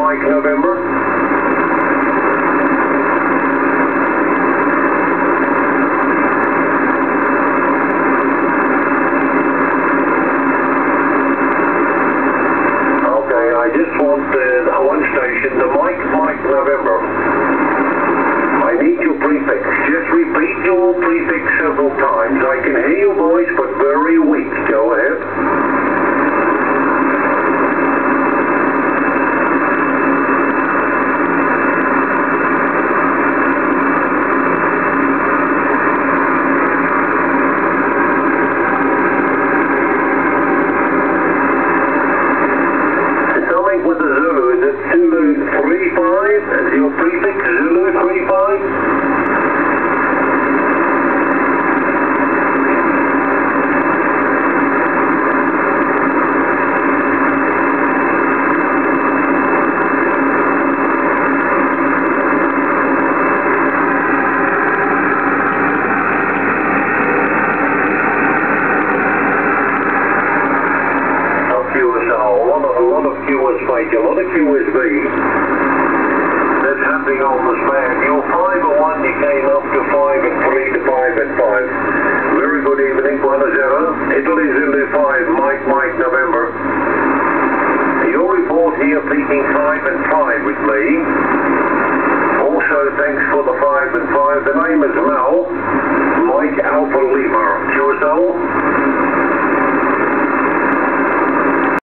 Mike November. Okay, I just want one station, the Mike November. I need your prefix. Just repeat your prefix several times. I can hear your voice, but very weak. Go ahead. Something with the Zulu. Is it Zulu 35? Is your prefix Zulu 35? A lot of QSB that's happening on this band. You're 5 and 1, you came up to 5 and 3 to 5 and 5. Very good evening, 1-0. Italy Zulu 5, Mike November. Your report here peaking 5 and 5 with me. Also thanks for the 5 and 5. The name is Mel, Mike Alpha Lima, QSL.